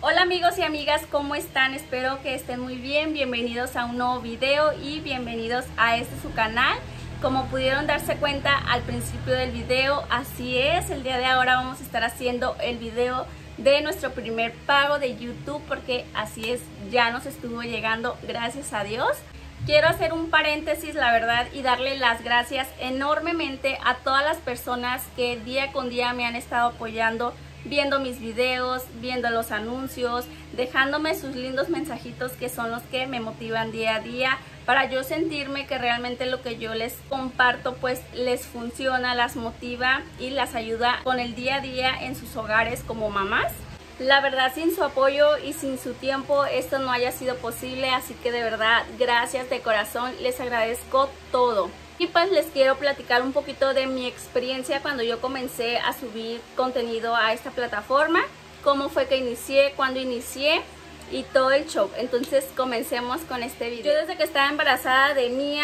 Hola amigos y amigas, ¿cómo están? Espero que estén muy bien. Bienvenidos a un nuevo video y bienvenidos a este su canal. Como pudieron darse cuenta al principio del video, así es, el día de ahora vamos a estar haciendo el video de nuestro primer pago de YouTube, porque así es, ya nos estuvo llegando, gracias a Dios. Quiero hacer un paréntesis, la verdad, y darle las gracias enormemente a todas las personas que día con día me han estado apoyando, viendo mis videos, viendo los anuncios, dejándome sus lindos mensajitos que son los que me motivan día a día para yo sentirme que realmente lo que yo les comparto pues les funciona, las motiva y las ayuda con el día a día en sus hogares como mamás. La verdad, sin su apoyo y sin su tiempo esto no haya sido posible, así que de verdad gracias de corazón, les agradezco todo. Y pues les quiero platicar un poquito de mi experiencia cuando yo comencé a subir contenido a esta plataforma, cómo fue que inicié, cuándo inicié y todo el show. Entonces comencemos con este video. Yo desde que estaba embarazada de Mía,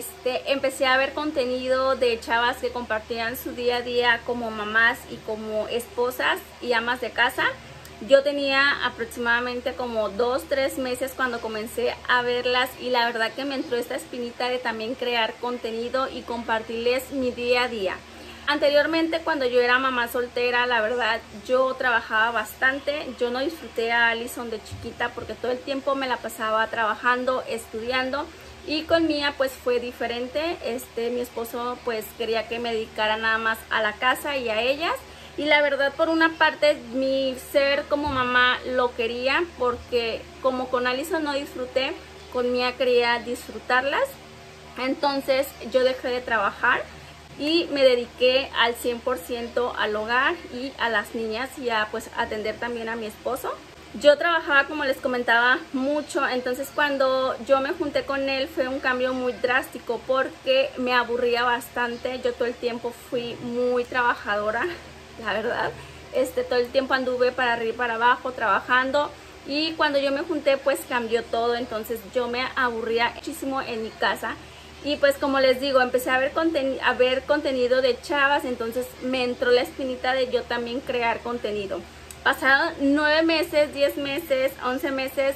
empecé a ver contenido de chavas que compartían su día a día como mamás y como esposas y amas de casa. Yo tenía aproximadamente como 2-3 meses cuando comencé a verlas y la verdad que me entró esta espinita de también crear contenido y compartirles mi día a día. Anteriormente, cuando yo era mamá soltera, la verdad yo trabajaba bastante. Yo no disfruté a Alison de chiquita porque todo el tiempo me la pasaba trabajando, estudiando, y con Mía pues fue diferente. Mi esposo pues quería que me dedicara nada más a la casa y a ellas. Y la verdad, por una parte, mi ser como mamá lo quería, porque como con Alison no disfruté, con Mía quería disfrutarlas. Entonces yo dejé de trabajar y me dediqué al 100% al hogar y a las niñas y a pues atender también a mi esposo. Yo trabajaba, como les comentaba, mucho, entonces cuando yo me junté con él fue un cambio muy drástico porque me aburría bastante. Yo todo el tiempo fui muy trabajadora, la verdad. Todo el tiempo anduve para arriba y para abajo trabajando, y cuando yo me junté pues cambió todo. Entonces yo me aburría muchísimo en mi casa y pues como les digo, empecé a ver contenido de chavas. Entonces me entró la espinita de yo también crear contenido. Pasaron 9 meses, 10 meses, 11 meses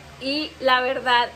y la verdad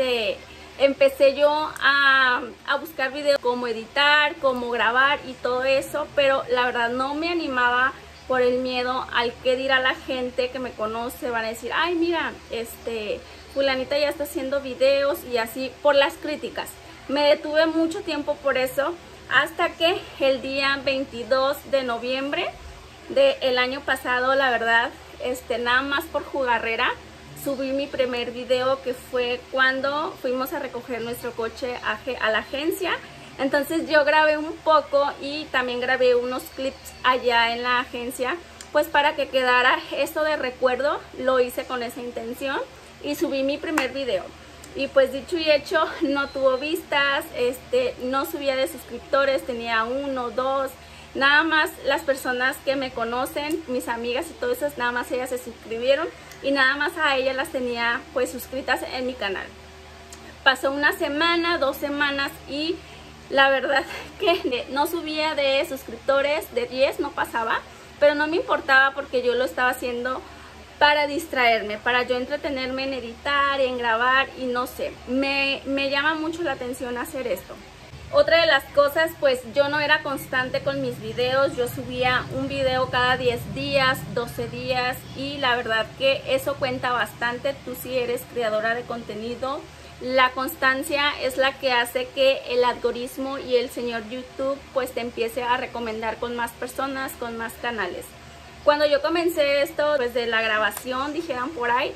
empecé yo a buscar videos, cómo editar, cómo grabar y todo eso, pero la verdad no me animaba por el miedo al que dirá la gente que me conoce. Van a decir, ay mira, fulanita ya está haciendo videos, y así, por las críticas. Me detuve mucho tiempo por eso, hasta que el día 22 de noviembre del año pasado, la verdad, nada más por jugarrera, subí mi primer video, que fue cuando fuimos a recoger nuestro coche a la agencia. Entonces yo grabé un poco y también grabé unos clips allá en la agencia, pues para que quedara esto de recuerdo. Lo hice con esa intención y subí mi primer video. Y pues dicho y hecho, no tuvo vistas, no subía de suscriptores, tenía 1, 2. Nada más las personas que me conocen, mis amigas y todo eso, nada más ellas se suscribieron y nada más a ellas las tenía pues suscritas en mi canal. Pasó una semana, 2 semanas y la verdad que no subía de suscriptores, de 10 no pasaba, pero no me importaba porque yo lo estaba haciendo para distraerme, para yo entretenerme en editar, en grabar, y no sé, me llama mucho la atención hacer esto. Otra de las cosas, pues yo no era constante con mis videos. Yo subía un video cada 10 días, 12 días, y la verdad que eso cuenta bastante. Tú, si eres creadora de contenido, la constancia es la que hace que el algoritmo y el señor YouTube pues te empiece a recomendar con más personas, con más canales. Cuando yo comencé esto, pues de la grabación, dijeran por ahí,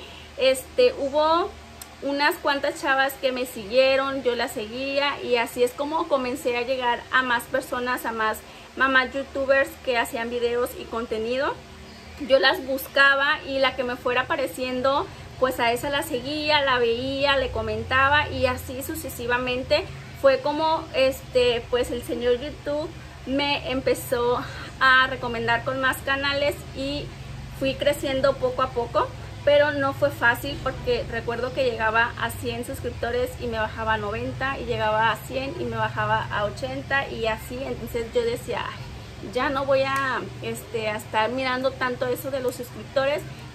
hubo unas cuantas chavas que me siguieron, yo las seguía, y así es como comencé a llegar a más personas, a más mamás youtubers que hacían videos y contenido. Yo las buscaba y la que me fuera apareciendo, pues a esa la seguía, la veía, le comentaba, y así sucesivamente fue como pues el señor YouTube me empezó a recomendar con más canales y fui creciendo poco a poco. Pero no fue fácil porque recuerdo que llegaba a 100 suscriptores y me bajaba a 90, y llegaba a 100 y me bajaba a 80 y así. Entonces yo decía, ya no voy a estar mirando tanto eso de los suscriptores,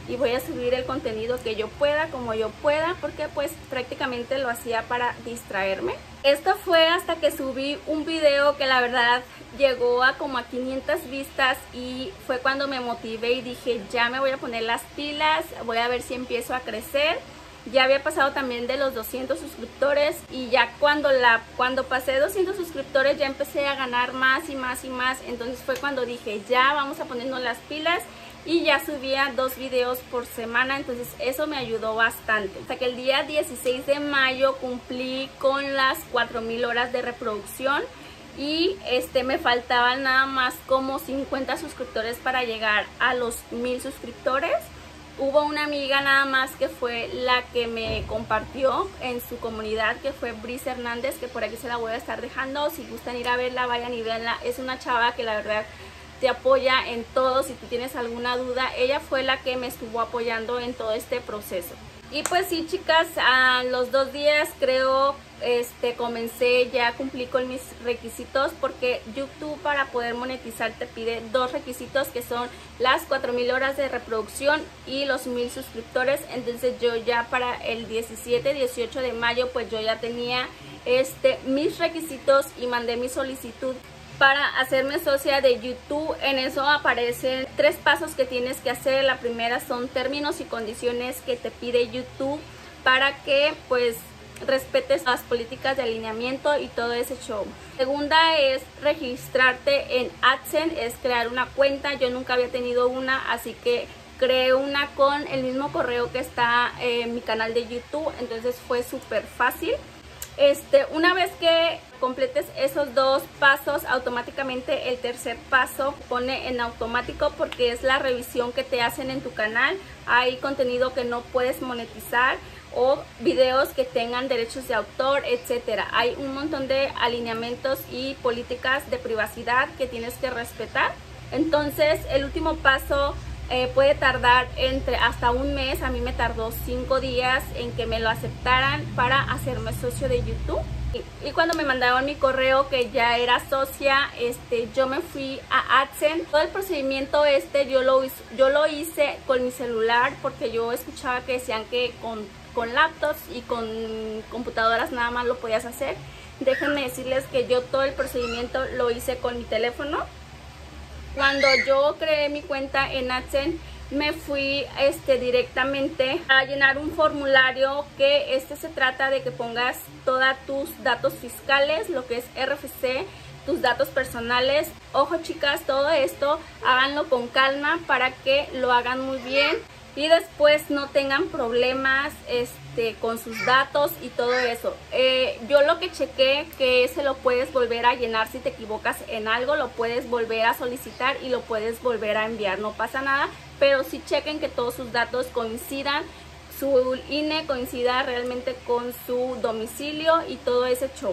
y voy a subir el contenido que yo pueda, como yo pueda, porque pues prácticamente lo hacía para distraerme. Esto fue hasta que subí un video que la verdad llegó a como a 500 vistas y fue cuando me motivé y dije, ya me voy a poner las pilas, voy a ver si empiezo a crecer. Ya había pasado también de los 200 suscriptores y ya cuando pasé 200 suscriptores ya empecé a ganar más y más y más. Entonces fue cuando dije, ya vamos a ponernos las pilas, y ya subía 2 videos por semana. Entonces eso me ayudó bastante. Hasta que el día 16 de mayo cumplí con las 4000 horas de reproducción y me faltaban nada más como 50 suscriptores para llegar a los 1000 suscriptores. Hubo una amiga nada más que fue la que me compartió en su comunidad, que fue Brice Hernández, que por aquí se la voy a estar dejando. Si gustan ir a verla, vayan y véanla. Es una chava que la verdad te apoya en todo. Si tú tienes alguna duda, ella fue la que me estuvo apoyando en todo este proceso. Y pues sí, chicas, a los 2 días creo comencé, ya cumplí con mis requisitos, porque YouTube para poder monetizar te pide 2 requisitos, que son las 4000 horas de reproducción y los 1000 suscriptores. Entonces yo ya para el 17-18 de mayo pues yo ya tenía mis requisitos y mandé mi solicitud para hacerme socia de YouTube. En eso aparecen 3 pasos que tienes que hacer. La primera son términos y condiciones que te pide YouTube para que pues respetes las políticas de alineamiento y todo ese show. Segunda es registrarte en AdSense, es crear una cuenta. Yo nunca había tenido una, así que creé una con el mismo correo que está en mi canal de YouTube. Entonces fue súper fácil. Una vez que completes esos 2 pasos, automáticamente el tercer paso pone en automático, porque es la revisión que te hacen en tu canal. Hay contenido que no puedes monetizar o videos que tengan derechos de autor, etcétera. Hay un montón de alineamientos y políticas de privacidad que tienes que respetar. Entonces el último paso puede tardar hasta un mes. A mí me tardó 5 días en que me lo aceptaran para hacerme socio de YouTube. Y cuando me mandaron mi correo que ya era socia, yo me fui a AdSense. Todo el procedimiento yo lo hice con mi celular, porque yo escuchaba que decían que con laptops y con computadoras nada más lo podías hacer. Déjenme decirles que yo todo el procedimiento lo hice con mi teléfono. Cuando yo creé mi cuenta en AdSense, me fui directamente a llenar un formulario que se trata de que pongas todos tus datos fiscales, lo que es RFC, tus datos personales. Ojo, chicas, todo esto háganlo con calma para que lo hagan muy bien y después no tengan problemas con sus datos y todo eso. Yo lo que chequé, que se lo puedes volver a llenar si te equivocas en algo, lo puedes volver a solicitar y lo puedes volver a enviar, no pasa nada, pero sí chequen que todos sus datos coincidan, su INE coincida realmente con su domicilio y todo ese show.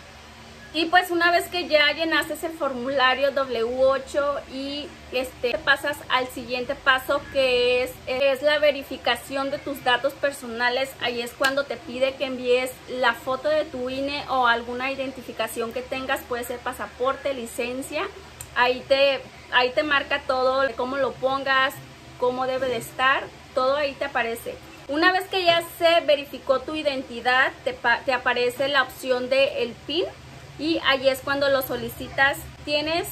Y pues una vez que ya llenaste el formulario W8 y pasas al siguiente paso, que es la verificación de tus datos personales. Ahí es cuando te pide que envíes la foto de tu INE o alguna identificación que tengas, puede ser pasaporte, licencia. Ahí te marca todo, cómo lo pongas, cómo debe de estar, todo ahí te aparece. Una vez que ya se verificó tu identidad, te aparece la opción de el PIN. Y ahí es cuando lo solicitas. Tienes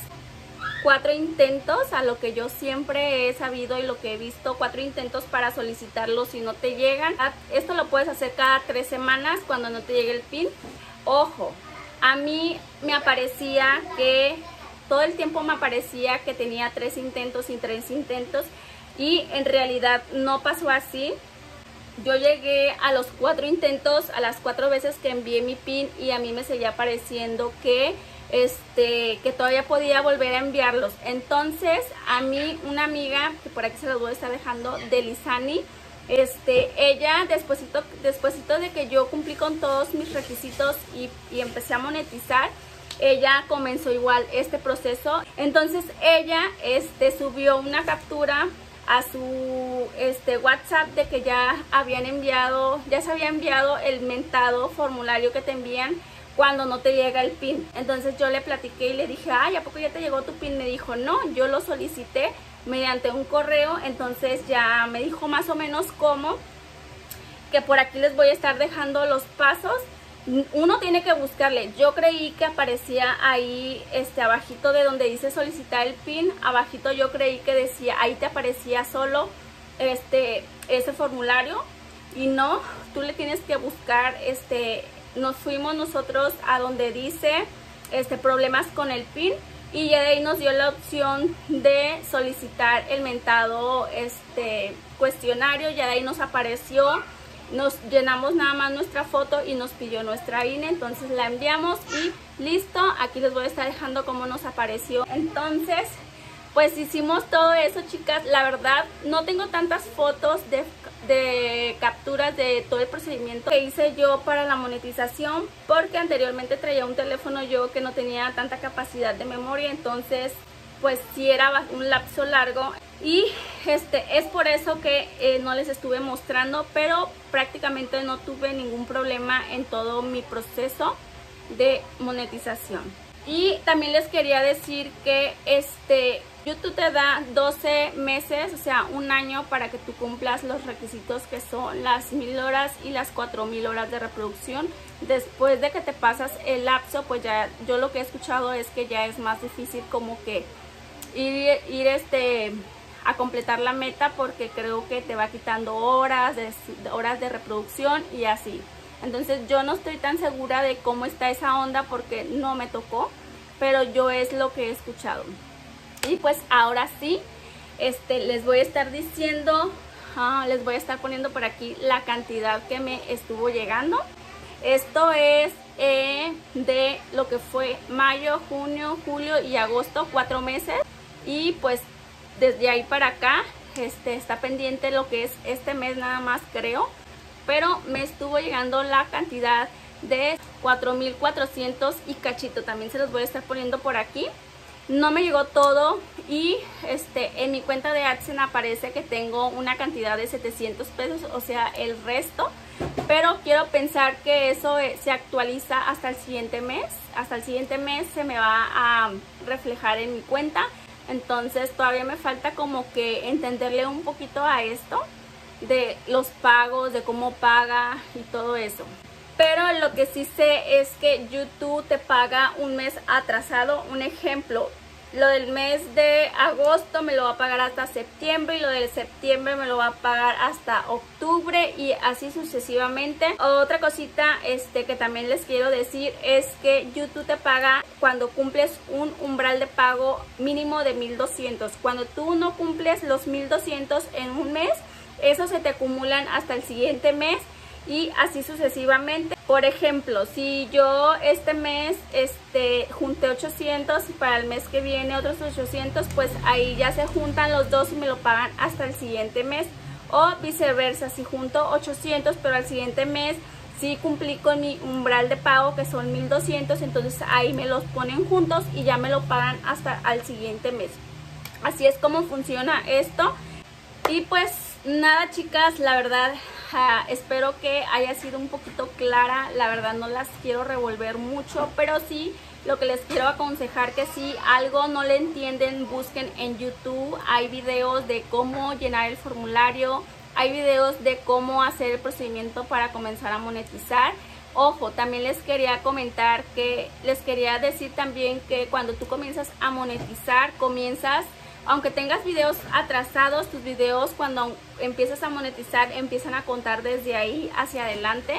4 intentos, a lo que yo siempre he sabido y lo que he visto, 4 intentos para solicitarlo si no te llegan. Esto lo puedes hacer cada 3 semanas cuando no te llegue el PIN. Ojo, a mí me aparecía que todo el tiempo me aparecía que tenía 3 intentos y 3 intentos, y en realidad no pasó así. Yo llegué a los 4 intentos, a las 4 veces que envié mi PIN, y a mí me seguía apareciendo que todavía podía volver a enviarlos. Entonces a mí una amiga, que por aquí se los voy a estar dejando, de Lizani, ella despuesito de que yo cumplí con todos mis requisitos y empecé a monetizar, ella comenzó igual este proceso. Entonces ella subió una captura a su WhatsApp de que ya se había enviado el mentado formulario que te envían cuando no te llega el PIN. Entonces yo le platiqué y le dije, ay, ¿a poco ya te llegó tu PIN? Me dijo, no, yo lo solicité mediante un correo. Entonces ya me dijo más o menos cómo, que por aquí les voy a estar dejando los pasos. Uno tiene que buscarle. Yo creí que aparecía ahí abajito de donde dice solicitar el PIN, abajito yo creí que decía, ahí te aparecía solo ese formulario, y no, tú le tienes que buscar. Nos fuimos nosotros a donde dice problemas con el PIN, y ya de ahí nos dio la opción de solicitar el mentado cuestionario. Ya de ahí nos apareció, nos llenamos nada más nuestra foto y nos pidió nuestra INE, entonces la enviamos y listo. Aquí les voy a estar dejando cómo nos apareció. Entonces pues hicimos todo eso, chicas. La verdad no tengo tantas fotos de capturas de todo el procedimiento que hice yo para la monetización, porque anteriormente traía un teléfono yo que no tenía tanta capacidad de memoria, entonces pues sí era un lapso largo, y es por eso que no les estuve mostrando, pero prácticamente no tuve ningún problema en todo mi proceso de monetización. Y también les quería decir que YouTube te da 12 meses, o sea, un año, para que tú cumplas los requisitos que son las 1000 horas y las 4000 horas de reproducción. Después de que te pasas el lapso, pues ya yo lo que he escuchado es que ya es más difícil como que ir a completar la meta, porque creo que te va quitando horas de reproducción y así. Entonces yo no estoy tan segura de cómo está esa onda porque no me tocó, pero yo es lo que he escuchado. Y pues ahora sí, les voy a estar diciendo, les voy a estar poniendo por aquí la cantidad que me estuvo llegando. Esto es de lo que fue mayo, junio, julio y agosto, 4 meses. Y pues desde ahí para acá está pendiente lo que es este mes nada más, creo. Pero me estuvo llegando la cantidad de 4400 y cachito. También se los voy a estar poniendo por aquí. No me llegó todo, y en mi cuenta de AdSense aparece que tengo una cantidad de 700 pesos, o sea, el resto. Pero quiero pensar que eso se actualiza hasta el siguiente mes. Hasta el siguiente mes se me va a reflejar en mi cuenta. Entonces todavía me falta como que entenderle un poquito a esto de los pagos, de cómo paga y todo eso. Pero lo que sí sé es que YouTube te paga un mes atrasado. Un ejemplo, lo del mes de agosto me lo va a pagar hasta septiembre, y lo del septiembre me lo va a pagar hasta octubre, y así sucesivamente. Otra cosita que también les quiero decir es que YouTube te paga cuando cumples un umbral de pago mínimo de 1200. Cuando tú no cumples los 1200 en un mes, esos se te acumulan hasta el siguiente mes, y así sucesivamente. Por ejemplo, si yo este mes junté 800 y para el mes que viene otros 800, pues ahí ya se juntan los dos y me lo pagan hasta el siguiente mes. O viceversa, si junto 800 pero al siguiente mes sí cumplí con mi umbral de pago que son 1200, entonces ahí me los ponen juntos y ya me lo pagan hasta al siguiente mes. Así es como funciona esto. Y pues nada, chicas, la verdad espero que haya sido un poquito clara. La verdad no las quiero revolver mucho, pero sí lo que les quiero aconsejar, que si algo no le entienden, busquen en YouTube. Hay videos de cómo llenar el formulario, hay videos de cómo hacer el procedimiento para comenzar a monetizar. Ojo, también les quería comentar que les quería decir también que cuando tú comienzas a monetizar, aunque tengas videos atrasados, tus videos cuando empiezas a monetizar empiezan a contar desde ahí hacia adelante.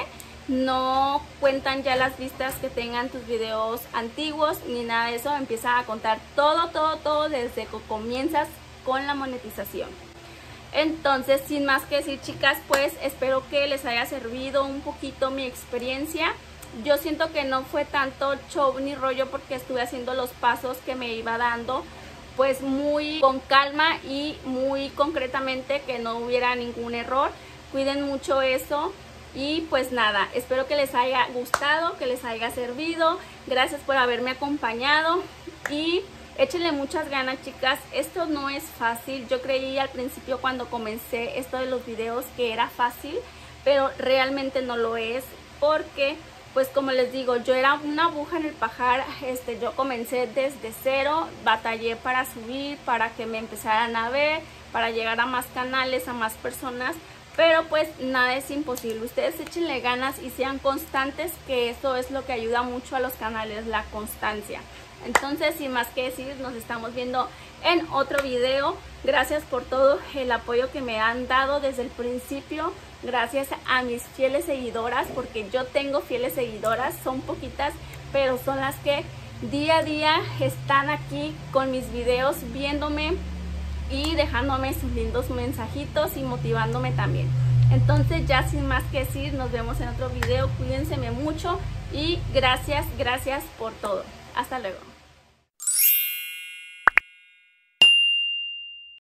No cuentan ya las vistas que tengan tus videos antiguos ni nada de eso. Empieza a contar todo desde que comienzas con la monetización. Entonces, sin más que decir, chicas, pues espero que les haya servido un poquito mi experiencia. Yo siento que no fue tanto show ni rollo, porque estuve haciendo los pasos que me iba dando pues muy con calma y muy concretamente, que no hubiera ningún error. Cuiden mucho eso. Y pues nada, espero que les haya gustado, que les haya servido. Gracias por haberme acompañado y échenle muchas ganas, chicas. Esto no es fácil. Yo creí al principio cuando comencé esto de los videos que era fácil, pero realmente no lo es, porque pues como les digo, yo era una aguja en el pajar. Yo comencé desde cero, batallé para subir, para que me empezaran a ver, para llegar a más canales, a más personas, pero pues nada es imposible. Ustedes échenle ganas y sean constantes, que eso es lo que ayuda mucho a los canales, la constancia. Entonces, sin más que decir, nos estamos viendo en otro video. Gracias por todo el apoyo que me han dado desde el principio. Gracias a mis fieles seguidoras, porque yo tengo fieles seguidoras, son poquitas, pero son las que día a día están aquí con mis videos, viéndome y dejándome sus lindos mensajitos y motivándome también. Entonces, ya sin más que decir, nos vemos en otro video. Cuídense mucho y gracias por todo. Hasta luego.